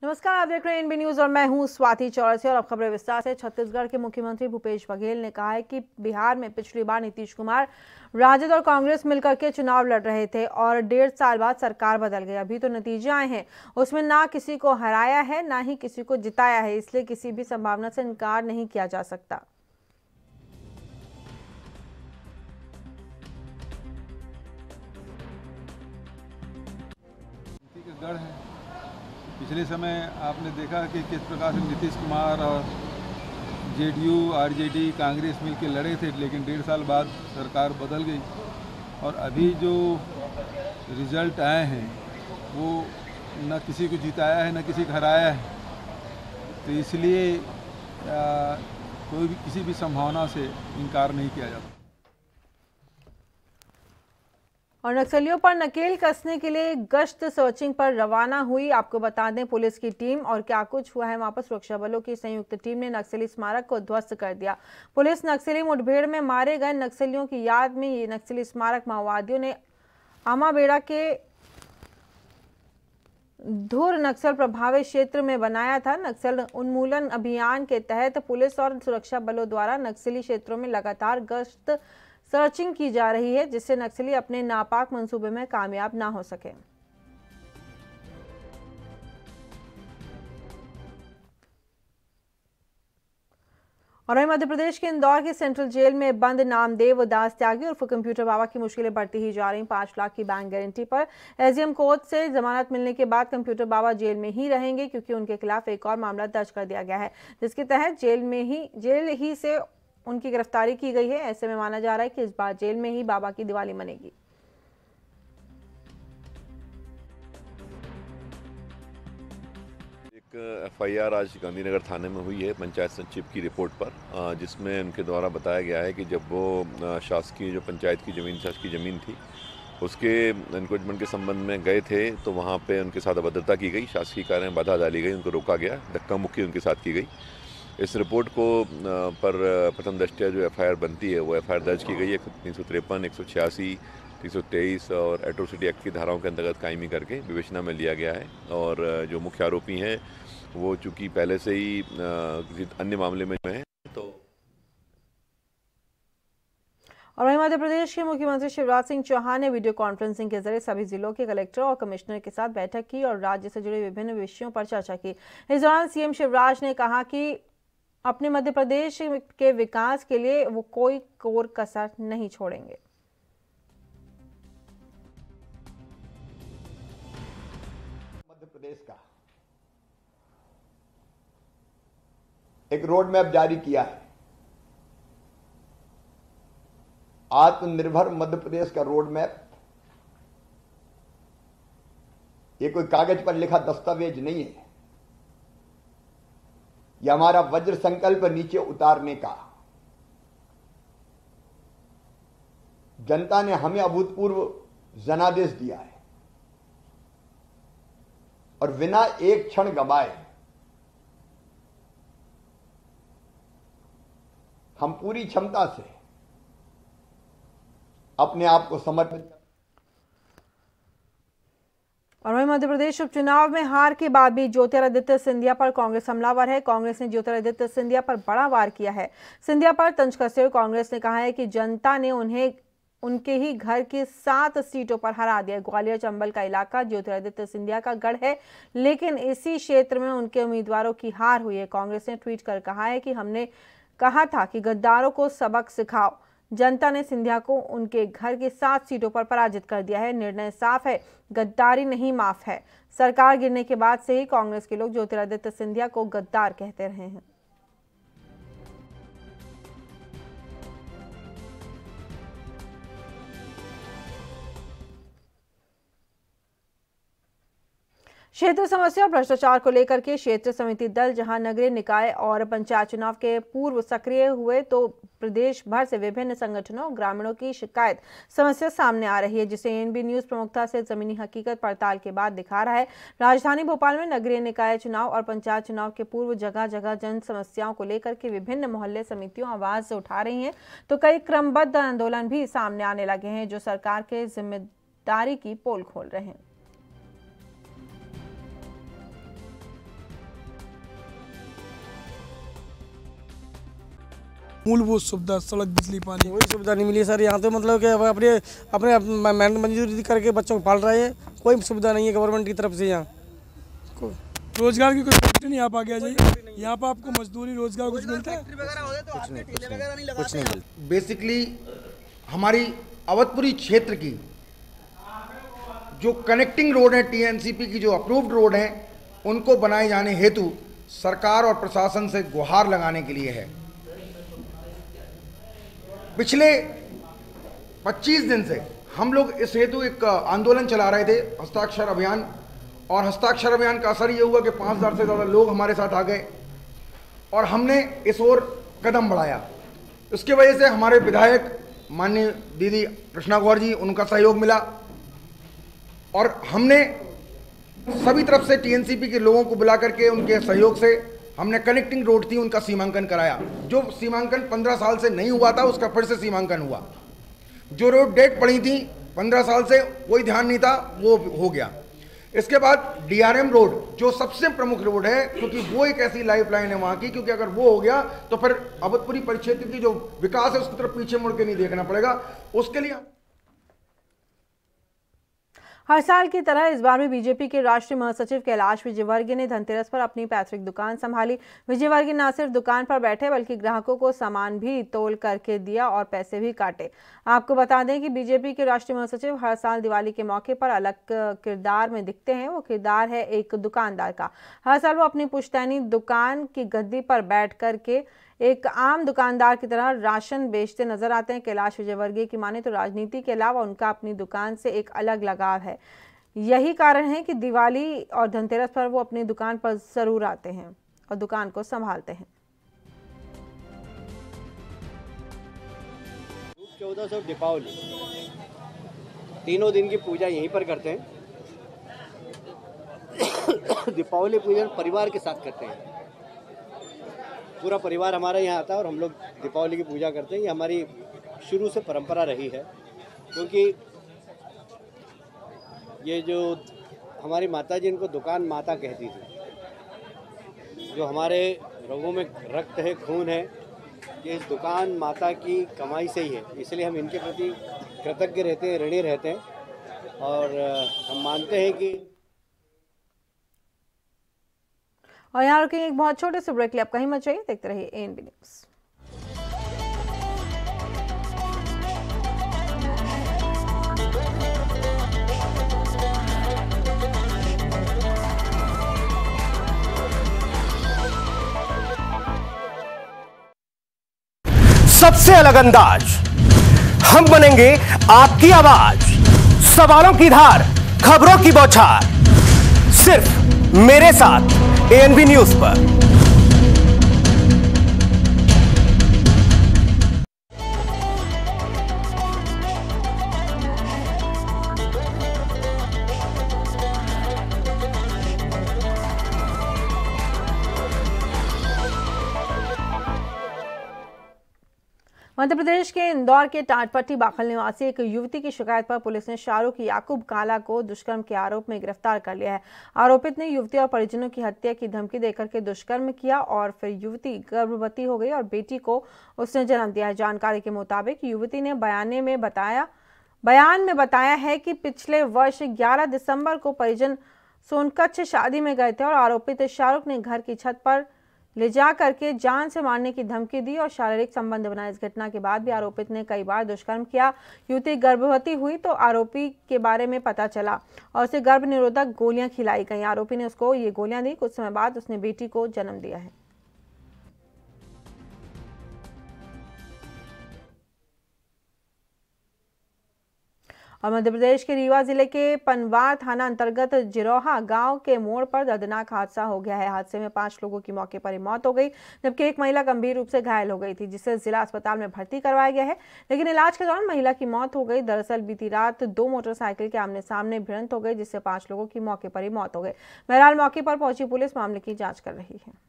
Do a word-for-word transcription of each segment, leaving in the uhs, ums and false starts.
नमस्कार, आप देख रहे हैं एनबी न्यूज और मैं हूं स्वाति चौरसिया। और अब खबरें विस्तार से। छत्तीसगढ़ के मुख्यमंत्री भूपेश बघेल ने कहा है कि बिहार में पिछली बार नीतीश कुमार राजद और कांग्रेस मिलकर के चुनाव लड़ रहे थे और डेढ़ साल बाद सरकार बदल गई। अभी तो नतीजे आए हैं, उसमें ना किसी को हराया है ना ही किसी को जिताया है, इसलिए किसी भी संभावना से इनकार नहीं किया जा सकता। गढ़ है। पिछले समय आपने देखा कि किस प्रकार से नीतीश कुमार और जेडीयू, आरजेडी, कांग्रेस मिलकर लड़े थे, लेकिन डेढ़ साल बाद सरकार बदल गई और अभी जो रिजल्ट आए हैं वो न किसी को जिताया है न किसी को हराया है। तो इसलिए कोई भी किसी भी संभावना से इनकार नहीं किया जाता। और नक्सलियों पर नकेल कसने के लिए गश्त सर्चिंग पर रवाना हुई। आपको बता दें, पुलिस की टीम और क्या कुछ हुआ है वहां पर। सुरक्षा बलों की संयुक्त टीम ने नक्सली स्मारक को ध्वस्त कर दिया। पुलिस नक्सली मुठभेड़ में मारे गए नक्सलियों की याद में ये नक्सली स्मारक माओवादियों ने आमाबेड़ा के धुर नक्सल प्रभावित क्षेत्र में बनाया था। नक्सल उन्मूलन अभियान के तहत पुलिस और सुरक्षा बलों द्वारा नक्सली क्षेत्रों में लगातार गश्त सर्चिंग की जा रही है, जिससे नक्सली अपने नापाक मंसूबे में कामयाब ना हो सके। और वहीं मध्य प्रदेश के इंदौर की सेंट्रल जेल में बंद नामदेव दास त्यागी और कंप्यूटर बाबा की मुश्किलें बढ़ती ही जा रही। पांच लाख की बैंक गारंटी पर एसडीएम कोर्ट से जमानत मिलने के बाद कंप्यूटर बाबा जेल में ही रहेंगे, क्योंकि उनके खिलाफ एक और मामला दर्ज कर दिया गया है, जिसके तहत जेल में ही जेल ही से उनकी गिरफ्तारी की गई है। ऐसे में माना जा रहा है कि इस बार जेल में ही बाबा की दिवाली मनेगी। एक एफआईआर आज गांधीनगर थाने में हुई है पंचायत सचिव की रिपोर्ट पर, जिसमें उनके द्वारा बताया गया है कि जब वो शासकीय जो पंचायत की ज़मीन शासकीय ज़मीन थी उसके एनक्रोचमेंट के संबंध में गए थे, तो वहाँ पे उनके साथ अभद्रता की गई, शासकीय कार्य में बाधा डाली गई, उनको रोका गया, धक्का मुक्की उनके साथ की गई। इस रिपोर्ट को पर प्रथम दृष्टया जो एफआईआर बनती है वो एफआईआर दर्ज की गई है तीन सौ तिरपन, एक सौ छियासी, तीन सौ तेईस और एट्रोसिटी एक्ट की धाराओं के अंतर्गत कायमी करके विवेचना में लिया गया है। और जो मुख्य आरोपी हैं वो चूंकि पहले से ही किसी अन्य मामले में है तो। और वहीं मध्य प्रदेश के मुख्यमंत्री शिवराज सिंह चौहान ने वीडियो कॉन्फ्रेंसिंग के जरिए सभी जिलों के कलेक्टर और कमिश्नर के साथ बैठक की और राज्य से जुड़े विभिन्न विषयों पर चर्चा की। इस दौरान सीएम शिवराज ने कहा कि अपने मध्य प्रदेश के विकास के लिए वो कोई कोर कसर नहीं छोड़ेंगे। मध्य प्रदेश का एक रोड मैप जारी किया है। आत्मनिर्भर मध्य प्रदेश का रोड मैप ये कोई कागज पर लिखा दस्तावेज नहीं है, यह हमारा वज्र संकल्प नीचे उतारने का। जनता ने हमें अभूतपूर्व जनादेश दिया है और बिना एक क्षण गवाए हम पूरी क्षमता से अपने आप को समर्पित। और वहीं मध्य प्रदेश उपचुनाव में हार के बाद भी ज्योतिरादित्य सिंधिया पर कांग्रेस हमलावर है। कांग्रेस ने ज्योतिरादित्य सिंधिया पर बड़ा वार किया है। सिंधिया पर तंज कसते हुए कांग्रेस ने कहा है कि जनता ने उन्हें उनके ही घर की सात सीटों पर हरा दिया। ग्वालियर चंबल का इलाका ज्योतिरादित्य सिंधिया का गढ़ है, लेकिन इसी क्षेत्र में उनके उम्मीदवारों की हार हुई है। कांग्रेस ने ट्वीट कर कहा है कि हमने कहा था कि गद्दारों को सबक सिखाओ। जनता ने सिंधिया को उनके घर की सात सीटों पर पराजित कर दिया है। निर्णय साफ है, गद्दारी नहीं माफ है। सरकार गिरने के बाद से ही कांग्रेस के लोग ज्योतिरादित्य सिंधिया को गद्दार कहते रहे हैं। क्षेत्र समस्या और भ्रष्टाचार को लेकर के क्षेत्र समिति दल जहां नगरीय निकाय और पंचायत चुनाव के पूर्व सक्रिय हुए, तो प्रदेश भर से विभिन्न संगठनों और ग्रामीणों की शिकायत समस्या सामने आ रही है, जिसे एनबी न्यूज प्रमुखता से जमीनी हकीकत पड़ताल के बाद दिखा रहा है। राजधानी भोपाल में नगरीय निकाय चुनाव और पंचायत चुनाव के पूर्व जगह जगह जन समस्याओं को लेकर के विभिन्न मोहल्ले समितियों आवाज उठा रही हैं, तो कई क्रमबद्ध आंदोलन भी सामने आने लगे हैं जो सरकार के जिम्मेदारी की पोल खोल रहे हैं। मूलभूत सुविधा, सड़क, बिजली, पानी, कोई सुविधा नहीं मिली सर। यहाँ तो मतलब कि अपने अपने मेहनत मजदूरी करके बच्चों को पाल रहे हैं, कोई सुविधा नहीं है गवर्नमेंट की तरफ से। यहाँ रोजगार की कोई फैक्ट्री नहीं आप आ गया जी, यहाँ पर आपको मजदूरी रोजगार कुछ मिलता है? कुछ नहीं, कुछ नहीं, कुछ नहीं मिलता। बेसिकली हमारी अवधपुरी क्षेत्र की जो कनेक्टिंग रोड है, टीएनसीपी की जो अप्रूव्ड रोड है, उनको बनाए जाने हेतु सरकार और प्रशासन से गुहार लगाने के लिए है। पिछले पच्चीस दिन से हम लोग इस हेतु एक आंदोलन चला रहे थे, हस्ताक्षर अभियान, और हस्ताक्षर अभियान का असर ये हुआ कि पाँच हज़ार से ज़्यादा लोग हमारे साथ आ गए और हमने इस ओर कदम बढ़ाया। उसकी वजह से हमारे विधायक माननीय दीदी कृष्णा गौर जी, उनका सहयोग मिला और हमने सभी तरफ से टीएनसीपी के लोगों को बुला करके उनके सहयोग से हमने कनेक्टिंग रोड थी उनका सीमांकन कराया। जो सीमांकन पंद्रह साल से नहीं हुआ था उसका फिर से सीमांकन हुआ। जो रोड डेट पड़ी थी पंद्रह साल से, कोई ध्यान नहीं था, वो हो गया। इसके बाद डीआरएम रोड जो सबसे प्रमुख रोड है, क्योंकि वो एक ऐसी लाइफ लाइन है वहाँ की, क्योंकि अगर वो हो गया तो फिर अवधपुरी परिक्षेत्र की जो विकास है उसकी तरफ पीछे मुड़ के नहीं देखना पड़ेगा। उसके लिए हर साल की तरह इस बार भी बीजेपी के राष्ट्रीय महासचिव कैलाश विजयवर्गीय ने धनतेरस पर अपनी पैतृक दुकान संभाली। विजयवर्गीय न सिर्फ दुकान पर बैठे बल्कि ग्राहकों को सामान भी तोल करके दिया और पैसे भी काटे। आपको बता दें कि बीजेपी के राष्ट्रीय महासचिव हर साल दिवाली के मौके पर अलग किरदार में दिखते हैं। वो किरदार है एक दुकानदार का। हर साल वो अपनी पुश्तैनी दुकान की गद्दी पर बैठ करके एक आम दुकानदार की तरह राशन बेचते नजर आते हैं। कैलाश विजयवर्गीय की माने तो राजनीति के अलावा उनका अपनी दुकान से एक अलग लगाव है। यही कारण है कि दिवाली और धनतेरस पर वो अपनी दुकान पर जरूर आते हैं और दुकान को संभालते हैं। चौदह सौ दीपावली तीनों दिन की पूजा यहीं पर करते हैं। दीपावली पूजन परिवार के साथ करते हैं। पूरा परिवार हमारा यहाँ आता है और हम लोग दीपावली की पूजा करते हैं। ये हमारी शुरू से परंपरा रही है, क्योंकि ये जो हमारी माता जी, इनको दुकान माता कहती थी। जो हमारे रगों में रक्त है, खून है, ये इस दुकान माता की कमाई से ही है। इसलिए हम इनके प्रति कृतज्ञ रहते हैं, ऋणी रहते हैं और हम मानते हैं कि। और यहाँ रुकेंगे एक बहुत छोटे से ब्रेक के लिए। आप कहीं मत जाइए, देखते रहिए एएनबी न्यूज़। सबसे अलग अंदाज, हम बनेंगे आपकी आवाज, सवालों की धार, खबरों की बौछार, सिर्फ मेरे साथ एएनबी न्यूज पर। मध्य प्रदेश के इंदौर के टाटपट्टी बाखल निवासी एक युवती की शिकायत पर पुलिस ने शाहरुख याकूब काला को दुष्कर्म के आरोप में गिरफ्तार कर लिया है। आरोपित ने युवती और परिजनों की हत्या की धमकी देकर के दुष्कर्म किया और फिर युवती गर्भवती हो गई और बेटी को उसने जन्म दिया है। जानकारी के मुताबिक युवती ने बयाने में बताया बयान में बताया है कि पिछले वर्ष ग्यारह दिसंबर को परिजन सोनकच्छ शादी में गए थे और आरोपित शाहरुख ने घर की छत पर ले जा करके जान से मारने की धमकी दी और शारीरिक संबंध बनाए। इस घटना के बाद भी आरोपित ने कई बार दुष्कर्म किया। युवती गर्भवती हुई तो आरोपी के बारे में पता चला और उसे गर्भ निरोधक गोलियां खिलाई गई। आरोपी ने उसको ये गोलियां दी। कुछ समय बाद उसने बेटी को जन्म दिया है। और मध्य प्रदेश के रीवा जिले के पनवार थाना अंतर्गत जिरोहा गांव के मोड़ पर दर्दनाक हादसा हो गया है। हादसे में पांच लोगों की मौके पर ही मौत हो गई, जबकि एक महिला गंभीर रूप से घायल हो गई थी, जिसे जिला अस्पताल में भर्ती करवाया गया है, लेकिन इलाज के दौरान महिला की मौत हो गई। दरअसल बीती रात दो मोटरसाइकिल के आमने सामने भिड़ंत हो गई, जिससे पांच लोगों की मौके पर ही मौत हो गई। बहरहाल मौके पर पहुंची पुलिस मामले की जाँच कर रही है।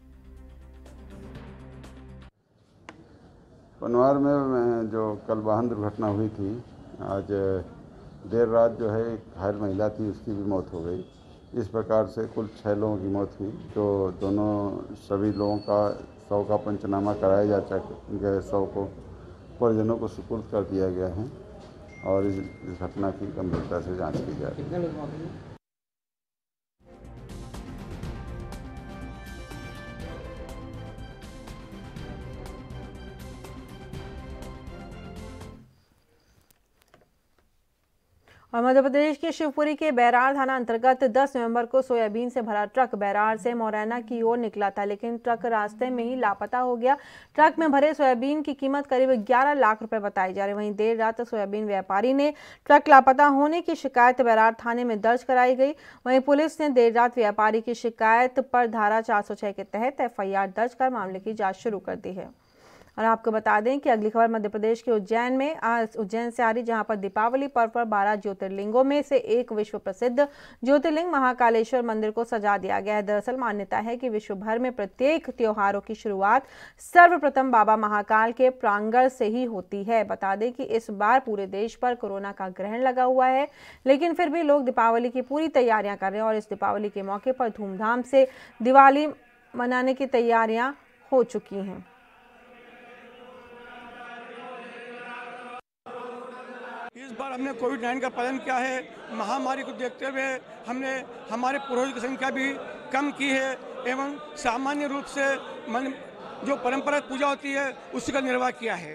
पनवार में जो कल वाहन दुर्घटना हुई थी, आज देर रात जो है एक घायल महिला थी, उसकी भी मौत हो गई। इस प्रकार से कुल छः लोगों की मौत हुई। जो दोनों सभी लोगों का शव का पंचनामा कराया जा गए, शव को परिजनों को सुपुर्द कर दिया गया है और इस, इस घटना की गंभीरता से जांच की जा रही है। और मध्य प्रदेश के शिवपुरी के बैरार थाना अंतर्गत दस नवंबर को सोयाबीन से भरा ट्रक बैरार से मोरैना की ओर निकला था, लेकिन ट्रक रास्ते में ही लापता हो गया। ट्रक में भरे सोयाबीन की कीमत करीब ग्यारह लाख रुपए बताई जा रही। वहीं देर रात सोयाबीन व्यापारी ने ट्रक लापता होने की शिकायत बैरार थाने में दर्ज कराई गई। वहीं पुलिस ने देर रात व्यापारी की शिकायत पर धारा चार सौ छह के तहत एफ आई आर दर्ज कर मामले की जाँच शुरू कर दी है। और आपको बता दें कि अगली खबर मध्य प्रदेश के उज्जैन में आज उज्जैन से आ रही, जहां पर दीपावली पर्व पर बारह ज्योतिर्लिंगों में से एक विश्व प्रसिद्ध ज्योतिर्लिंग महाकालेश्वर मंदिर को सजा दिया गया है। दरअसल मान्यता है कि विश्व भर में प्रत्येक त्योहारों की शुरुआत सर्वप्रथम बाबा महाकाल के प्रांगण से ही होती है। बता दें कि इस बार पूरे देश पर कोरोना का ग्रहण लगा हुआ है, लेकिन फिर भी लोग दीपावली की पूरी तैयारियां कर रहे हैं और इस दीपावली के मौके पर धूमधाम से दिवाली मनाने की तैयारियां हो चुकी हैं। इस बार हमने कोविड नाइन्टीन का पालन किया है। महामारी को देखते हुए हमने हमारे पुरोहित की संख्या भी कम की है एवं सामान्य रूप से मन जो परंपरागत पूजा होती है उसी का निर्वाह किया है।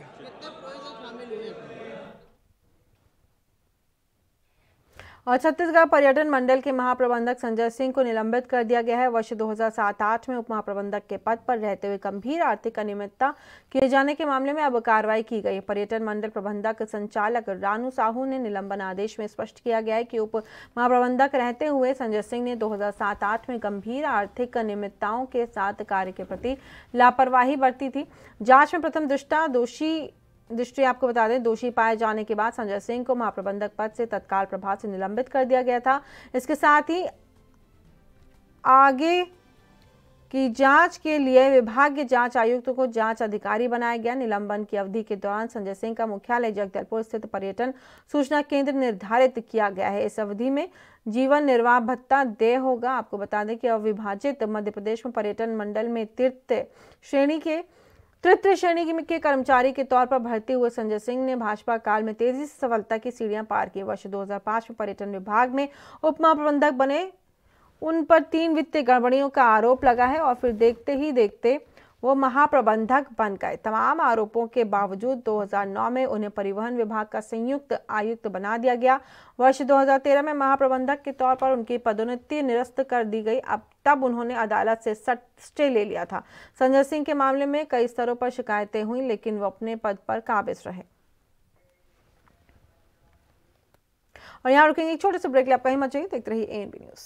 और छत्तीसगढ़ पर्यटन मंडल के महाप्रबंधक संजय सिंह को निलंबित कर दिया गया है। वर्ष दो हज़ार सात आठ में उप महाप्रबंधक के पद पर रहते हुए गंभीर आर्थिक अनियमितता किए जाने के मामले में अब कार्रवाई की गई। पर्यटन मंडल प्रबंधक संचालक रानू साहू ने निलंबन आदेश में स्पष्ट किया गया है कि उप महाप्रबंधक रहते हुए संजय सिंह ने दो हज़ार सात आठ में गंभीर आर्थिक अनियमितताओं के साथ कार्य के प्रति लापरवाही बरती थी। जाँच में प्रथम दृष्टया दोषी दृष्टि आपको बता दें दोषी पाए जाने के बाद संजय सिंह को महाप्रबंधक पद से तत्काल प्रभाव से निलंबित कर दिया गया था। इसके साथ ही आगे की जांच के लिए विभाग के जांच आयुक्त को जांच अधिकारी बनाया गया। निलंबन की अवधि के दौरान संजय सिंह का मुख्यालय जगदलपुर स्थित पर्यटन सूचना केंद्र निर्धारित किया गया है। इस अवधि में जीवन निर्वाह भत्ता देय होगा। आपको बता दें कि अविभाजित मध्य प्रदेश में पर्यटन मंडल में तृतीय श्रेणी के तृतीय श्रेणी के कर्मचारी के तौर पर भर्ती हुए संजय सिंह ने भाजपा काल में तेजी से सफलता की सीढ़ियां पार की। वर्ष दो हज़ार पाँच में पर्यटन विभाग में उप महाप्रबंधक बने। उन पर तीन वित्तीय गड़बड़ियों का आरोप लगा है और फिर देखते ही देखते वो महाप्रबंधक बन गए। तमाम आरोपों के बावजूद दो हज़ार नौ में उन्हें परिवहन विभाग का संयुक्त आयुक्त बना दिया गया। वर्ष दो हज़ार तेरह में महाप्रबंधक के तौर पर उनकी पदोन्नति निरस्त कर दी गई। अब तब उन्होंने अदालत से स्टे ले लिया था। संजय सिंह के मामले में कई स्तरों पर शिकायतें हुई, लेकिन वो अपने पद पर काबिज रहे। और यहाँ रुकेंगे एक छोटे से ब्रेक ले, आपका हिम्मत चाहिए, देखते रहिए एएनबी न्यूज़।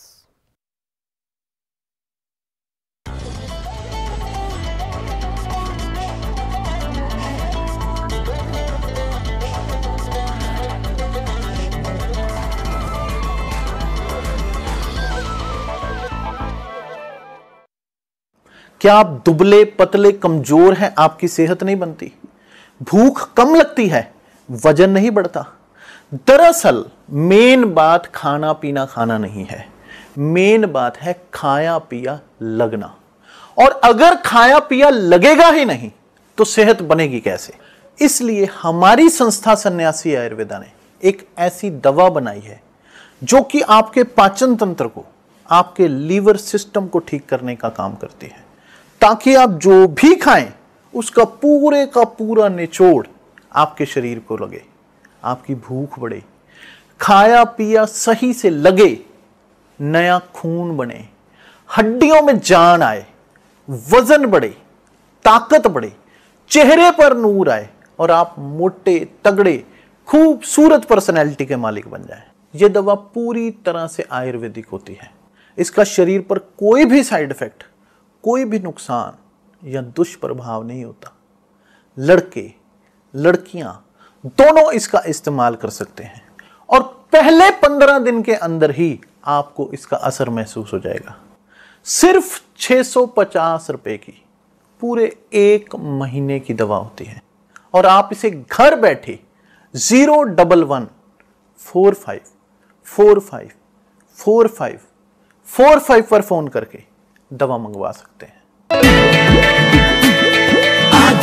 क्या आप दुबले पतले कमजोर हैं? आपकी सेहत नहीं बनती, भूख कम लगती है, वजन नहीं बढ़ता। दरअसल मेन बात खाना पीना खाना नहीं है, मेन बात है खाया पिया लगना। और अगर खाया पिया लगेगा ही नहीं तो सेहत बनेगी कैसे? इसलिए हमारी संस्था सन्यासी आयुर्वेदा ने एक ऐसी दवा बनाई है जो कि आपके पाचन तंत्र को, आपके लीवर सिस्टम को ठीक करने का काम करती है, ताकि आप जो भी खाएं उसका पूरे का पूरा निचोड़ आपके शरीर को लगे, आपकी भूख बढ़े, खाया पिया सही से लगे, नया खून बने, हड्डियों में जान आए, वजन बढ़े, ताकत बढ़े, चेहरे पर नूर आए और आप मोटे तगड़े खूबसूरत पर्सनैलिटी के मालिक बन जाएं। यह दवा पूरी तरह से आयुर्वेदिक होती है। इसका शरीर पर कोई भी साइड इफेक्ट, कोई भी नुकसान या दुष्प्रभाव नहीं होता। लड़के लड़कियां दोनों इसका इस्तेमाल कर सकते हैं और पहले पंद्रह दिन के अंदर ही आपको इसका असर महसूस हो जाएगा। सिर्फ छह सौ पचास रुपए की पूरे एक महीने की दवा होती है और आप इसे घर बैठे zero double one four five four five four five four five पर फोन करके दवा मंगवा सकते हैं।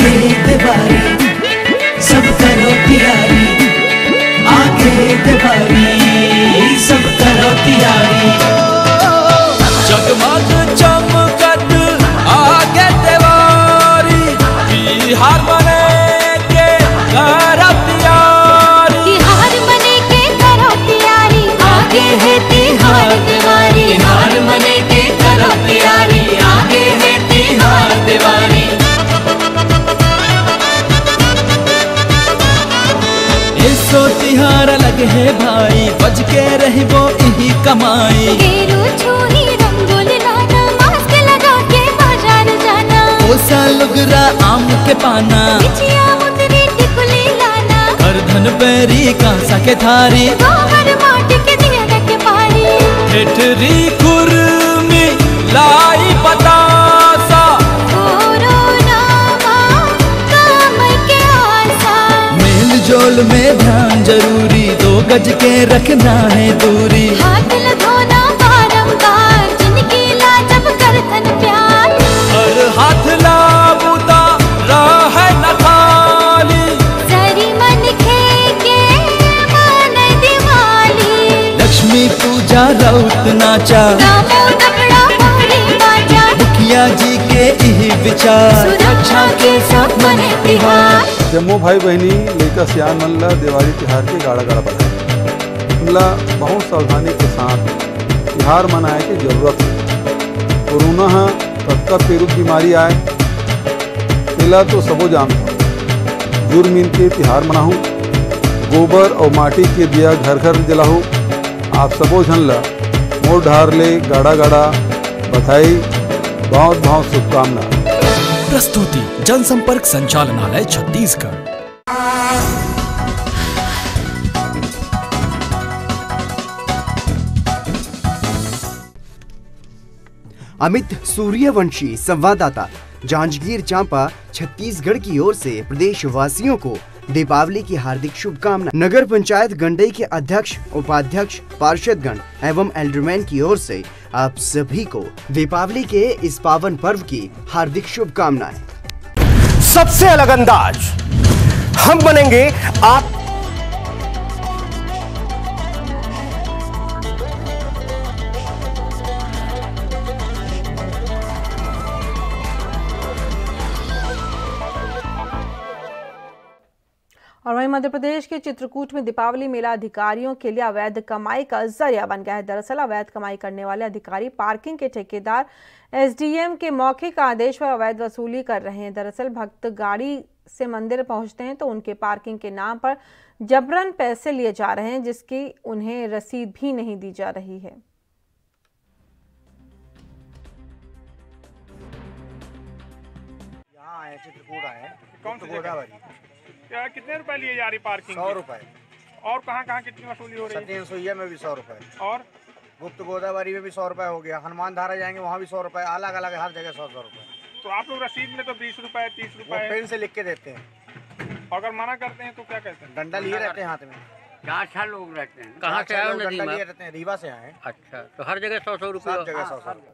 आगे दिवारी सब करो तैयारी, आगे दिवारी सब करो तैयारी। जगमग चमकत आगे दिवारी, बिहार बने के करो तैयारी, बिहार बने के करो तैयारी, आगे है बिहार दिवारी, बिहार बने के करो तैयारी, आगे है बिहार दिवारी। सो तिहार अलग है भाई, बज के रही वो यही कमाई। गेरू छुरी रंगोली लाना, मास्क लगा के बाजार जाना, ओ सालुगरा आम के पाना, बिछिया मुंदरी टिकुली लाना, हर धन पैरी कांसा के थारी, गोबर माटी के दिया रख पारी, ठेठरी खुरमी लाई बतासा, कोरोना काम के आसा, मेल जोल में ध्यान जरूरी, दो गज के रखना है दूरी, हाथ धोना बारंबार, जिनकी लाजब करतन प्यार, हर हाथ लाबुता रहे न खाली, सरी मन के मन दिवाली, लक्ष्मी पूजा राउत नाचा, दामो दबड़ा मोरी बाजा, मुखिया जी के यही विचार, सुरक्षा के सब बने तिहार। जम्मू भाई बहनी लेकर सियान मन ला दिवाली तिहार के गाड़ा गाड़ा बधाई। हमला बहुत सावधानी के साथ तिहार मनाए की जरूरत है। कोरोना है कब पेरू बीमारी आए तेला तो सबो जाम था। जुर मिल के तिहार मनाहूँ, गोबर और माटी के दिया घर घर जलाहूँ। आप सबो झन ला मोर ढार ले गाड़ा गाड़ा बधाई, बहुत बहुत शुभकामना। प्रस्तुति जनसंपर्क संचालनालय छत्तीसगढ़। अमित सूर्यवंशी संवाददाता, जांजगीर चांपा, छत्तीसगढ़ की ओर से प्रदेशवासियों को दीपावली की हार्दिक शुभकामनाएं। नगर पंचायत गंडई के अध्यक्ष, उपाध्यक्ष, पार्षदगण एवं एल्डरमैन की ओर से आप सभी को दीपावली के इस पावन पर्व की हार्दिक शुभकामनाएं। सबसे अलग अंदाज, हम बनेंगे आप और वहीं मध्य प्रदेश के चित्रकूट में दीपावली मेला अधिकारियों के लिए अवैध कमाई का जरिया बन गया है। दरअसल अवैध कमाई करने वाले अधिकारी पार्किंग के ठेकेदार एसडीएम के मौखिक आदेश पर अवैध वसूली कर रहे हैं। दरअसल भक्त गाड़ी से मंदिर पहुंचते हैं तो उनके पार्किंग के नाम पर जबरन पैसे लिए जा रहे हैं, जिसकी उन्हें रसीद भी नहीं दी जा रही है। यहाँ आए चित्रकूट आए, कौन सी गोदावरी। क्या कितने रुपए लिए जा रही पार्किंग? सौ रुपए। और कहाँ कहाँ कितनी वसूली हो रही है? सत्यन सोइया में भी सौ रुपए और गुप्त गोदावरी में भी सौ रुपए हो गया। हनुमान धारा जाएंगे वहाँ भी सौ रुपए, अलग अलग हर जगह सौ सौ रुपए। तो आप लोग रसीद में तो बीस रुपए तीस रुपए पेन से लिख के देते हैं। अगर मना करते हैं तो क्या कहते हैं? डंडा लिए रहते हैं हाथ में। चार छह लोग रहते हैं। कहाँ से आए हो? डंडा लिए रहते हैं, रीवा से आए। अच्छा, तो हर जगह सौ सौ रुपये? सब जगह सौ सौ रुपये।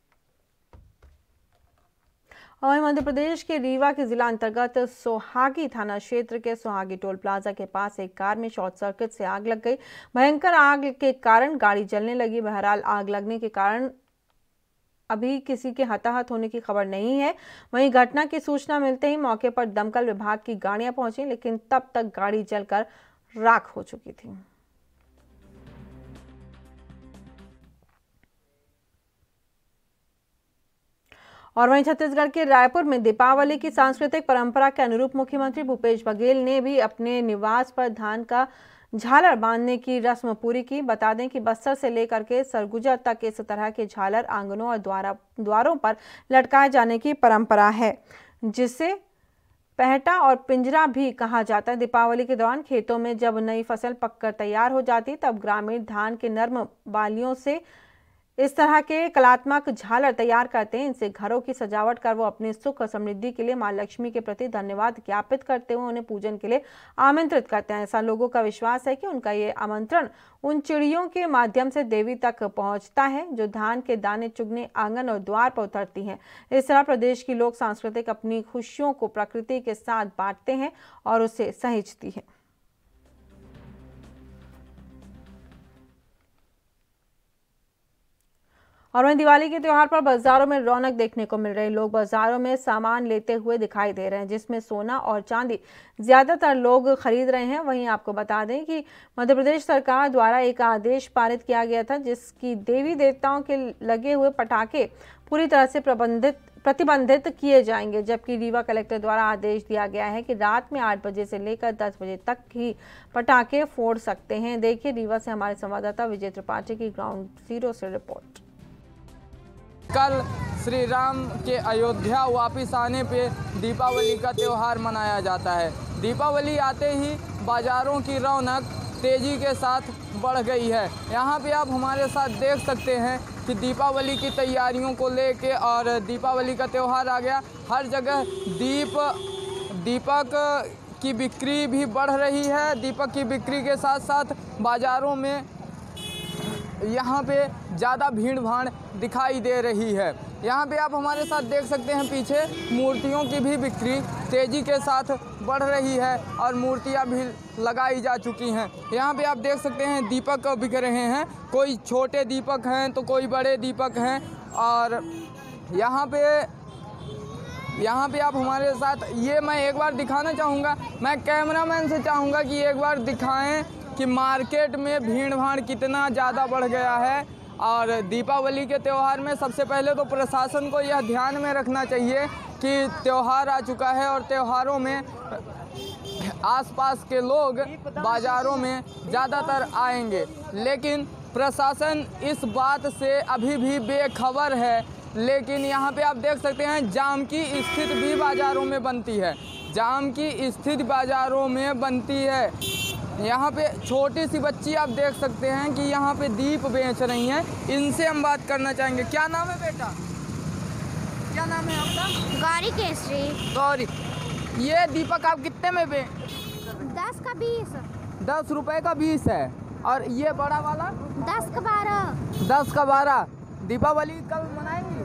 और मध्य प्रदेश के रीवा के जिला अंतर्गत सोहागी थाना क्षेत्र के सोहागी टोल प्लाजा के पास एक कार में शॉर्ट सर्किट से आग लग गई। भयंकर आग के कारण गाड़ी जलने लगी। बहरहाल आग लगने के कारण अभी किसी के हताहत होने की खबर नहीं है। वहीं घटना की सूचना मिलते ही मौके पर दमकल विभाग की गाड़ियां पहुंची, लेकिन तब तक गाड़ी जलकर राख हो चुकी थी। और वहीं छत्तीसगढ़ के रायपुर में दीपावली की सांस्कृतिक परंपरा के अनुरूप मुख्यमंत्री भूपेश बघेल ने भी अपने निवास पर धान का झालर बांधने की रस्म पूरी की। बता दें कि बस्तर से लेकर के सरगुजा तक इस तरह के झालर आंगनों और द्वारा द्वारों पर लटकाए जाने की परंपरा है, जिसे पहटा और पिंजरा भी कहा जाता है। दीपावली के दौरान खेतों में जब नई फसल पककर तैयार हो जाती, तब ग्रामीण धान के नर्म बालियों से इस तरह के कलात्मक झालर तैयार करते हैं। इनसे घरों की सजावट कर वो अपने सुख और समृद्धि के लिए मां लक्ष्मी के प्रति धन्यवाद ज्ञापित करते हुए उन्हें पूजन के लिए आमंत्रित करते हैं। ऐसा लोगों का विश्वास है कि उनका ये आमंत्रण उन चिड़ियों के माध्यम से देवी तक पहुंचता है जो धान के दाने चुगने आंगन और द्वार पर उतरती हैं। इस तरह प्रदेश की लोक सांस्कृतिक अपनी खुशियों को प्रकृति के साथ बांटते हैं और उसे सहेजती है। और वहीं दिवाली के त्योहार पर बाजारों में रौनक देखने को मिल रही। लोग बाजारों में सामान लेते हुए दिखाई दे रहे हैं, जिसमें सोना और चांदी ज्यादातर लोग खरीद रहे हैं। वहीं आपको बता दें कि मध्य प्रदेश सरकार द्वारा एक आदेश पारित किया गया था, जिसकी देवी देवताओं के लगे हुए पटाखे पूरी तरह से प्रबंधित प्रतिबंधित किए जाएंगे। जबकि रीवा कलेक्टर द्वारा आदेश दिया गया है कि रात में आठ बजे से लेकर दस बजे तक ही पटाखे फोड़ सकते हैं। देखिए रीवा से हमारे संवाददाता विजय त्रिपाठी की ग्राउंड जीरो से रिपोर्ट। कल श्री राम के अयोध्या वापस आने पे दीपावली का त्यौहार मनाया जाता है। दीपावली आते ही बाज़ारों की रौनक तेज़ी के साथ बढ़ गई है। यहाँ पे आप हमारे साथ देख सकते हैं कि दीपावली की तैयारियों को लेके और दीपावली का त्यौहार आ गया, हर जगह दीप दीपक की बिक्री भी बढ़ रही है। दीपक की बिक्री के साथ साथ बाज़ारों में यहाँ पे ज़्यादा भीड़ भाड़ दिखाई दे रही है। यहाँ पे आप हमारे साथ देख सकते हैं पीछे मूर्तियों की भी बिक्री तेज़ी के साथ बढ़ रही है और मूर्तियाँ भी लगाई जा चुकी हैं। यहाँ पे आप देख सकते हैं दीपक बिक रहे हैं, कोई छोटे दीपक हैं तो कोई बड़े दीपक हैं। और यहाँ पे यहाँ पे आप हमारे साथ ये मैं एक बार दिखाना चाहूँगा, मैं कैमरामैन से चाहूँगा कि एक बार दिखाएं कि मार्केट में भीड़ भाड़ कितना ज़्यादा बढ़ गया है। और दीपावली के त्यौहार में सबसे पहले तो प्रशासन को यह ध्यान में रखना चाहिए कि त्यौहार आ चुका है और त्योहारों में आसपास के लोग बाज़ारों में ज़्यादातर आएंगे, लेकिन प्रशासन इस बात से अभी भी बेखबर है। लेकिन यहाँ पे आप देख सकते हैं जाम की स्थिति भी बाज़ारों में बनती है, जाम की स्थिति बाज़ारों में बनती है। यहाँ पे छोटी सी बच्ची आप देख सकते हैं कि यहाँ पे दीप बेच रही हैं, इनसे हम बात करना चाहेंगे। क्या नाम है बेटा, क्या नाम है आपका? गौरी केसरी। गौरी, ये दीपक आप कितने में बे? दस का बीस। दस रुपए का बीस है। और ये बड़ा वाला? दस का बारह। दस का बारह। दीपावली कल मनाएंगे?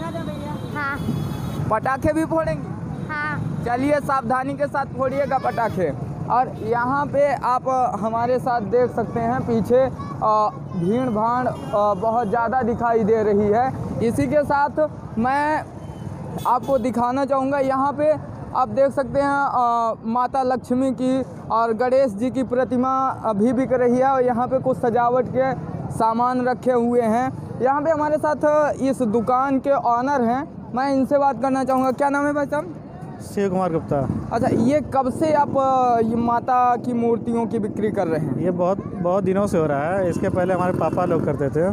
हाँ। पटाखे भी फोड़ेंगे? हाँ। चलिए सावधानी के साथ फोड़िएगा पटाखे। और यहाँ पे आप हमारे साथ देख सकते हैं पीछे भीड़ भाड़ बहुत ज़्यादा दिखाई दे रही है। इसी के साथ मैं आपको दिखाना चाहूँगा, यहाँ पे आप देख सकते हैं आ, माता लक्ष्मी की और गणेश जी की प्रतिमा अभी बिक रही है और यहाँ पे कुछ सजावट के सामान रखे हुए हैं। यहाँ पे हमारे साथ इस दुकान के ऑनर हैं, मैं इनसे बात करना चाहूँगा। क्या नाम है भाई साहब? शिव कुमार गुप्ता। अच्छा, ये कब से आप ये माता की मूर्तियों की बिक्री कर रहे हैं? ये बहुत बहुत दिनों से हो रहा है। इसके पहले हमारे पापा लोग करते थे।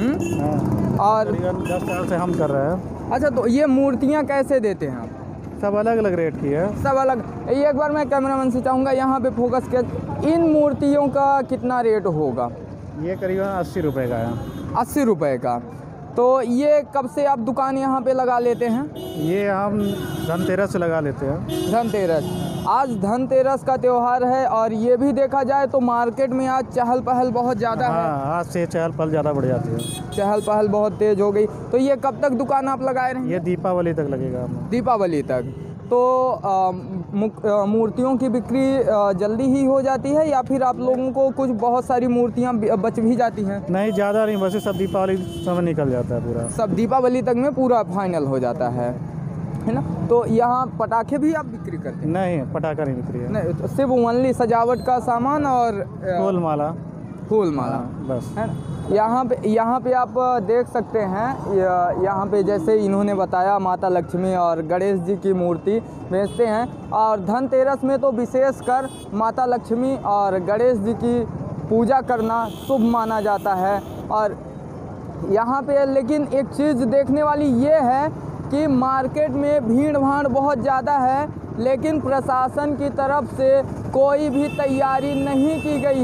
हाँ। और दस साल से हम कर रहे हैं। अच्छा, तो ये मूर्तियाँ कैसे देते हैं आप? सब अलग अलग रेट की है। सब अलग। एक बार मैं कैमरामैन से चाहूँगा यहाँ पे फोकस किया, इन मूर्तियों का कितना रेट होगा? ये करीबन अस्सी रुपये का है। अस्सी रुपये का। तो ये कब से आप दुकान यहाँ पे लगा लेते हैं? ये हम धनतेरस से लगा लेते हैं। धनतेरस, आज धनतेरस का त्यौहार है और ये भी देखा जाए तो मार्केट में आज चहल पहल बहुत ज़्यादा है। आज से चहल पहल ज़्यादा बढ़ जाती है, चहल पहल बहुत तेज़ हो गई। तो ये कब तक दुकान आप लगाए रहेंगे? ये दीपावली तक लगेगा। दीपावली तक। तो आ, मूर्तियों की बिक्री आ, जल्दी ही हो जाती है या फिर आप लोगों को कुछ बहुत सारी मूर्तियां बच भी जाती हैं? नहीं, ज़्यादा नहीं, बस सब दीपावली समय निकल जाता है पूरा। सब दीपावली तक में पूरा फाइनल हो जाता है, है ना? तो यहाँ पटाखे भी आप बिक्री करते हैं? नहीं, पटाखा नहीं बिक्री है। नहीं, तो सिर्फ ओनली सजावट का सामान और फूल माला। फूल माला बस, है ना? यहाँ पे यहाँ पे आप देख सकते हैं, यहाँ पे जैसे इन्होंने बताया माता लक्ष्मी और गणेश जी की मूर्ति बेचते हैं। और धनतेरस में तो विशेषकर माता लक्ष्मी और गणेश जी की पूजा करना शुभ माना जाता है। और यहाँ पे लेकिन एक चीज़ देखने वाली ये है कि मार्केट में भीड़ भाड़ बहुत ज़्यादा है, लेकिन प्रशासन की तरफ से कोई भी तैयारी नहीं की गई है।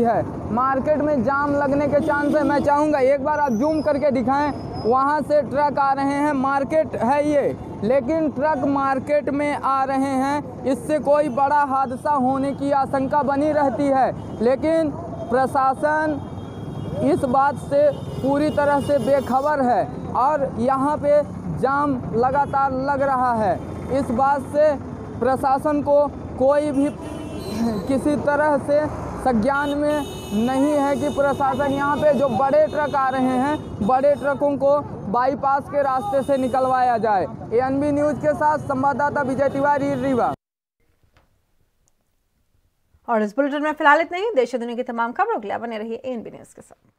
मार्केट में जाम लगने के चांस है। मैं चाहूँगा एक बार आप जूम करके दिखाएं, वहाँ से ट्रक आ रहे हैं, मार्केट है ये, लेकिन ट्रक मार्केट में आ रहे हैं, इससे कोई बड़ा हादसा होने की आशंका बनी रहती है। लेकिन प्रशासन इस बात से पूरी तरह से बेखबर है और यहाँ पे जाम लगातार लग रहा है। इस बात से प्रशासन को कोई भी किसी तरह से संज्ञान में नहीं है कि प्रशासन यहाँ पे जो बड़े ट्रक आ रहे हैं, बड़े ट्रकों को बाईपास के रास्ते से निकलवाया जाए। एएनबी न्यूज़ के साथ संवाददाता विजय तिवारी, रीवा। और इस बुलेटिन में फिलहाल इतना ही। देश और दुनिया की तमाम खबरों के लिए बने रहिए एएनबी न्यूज़ के साथ।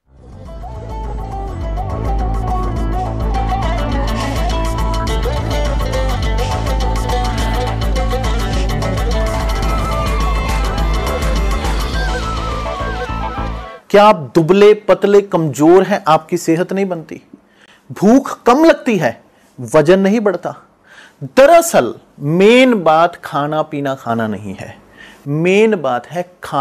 क्या आप दुबले पतले कमजोर हैं, आपकी सेहत नहीं बनती, भूख कम लगती है, वजन नहीं बढ़ता? दरअसल मेन बात खाना पीना खाना नहीं है, मेन बात है खाना।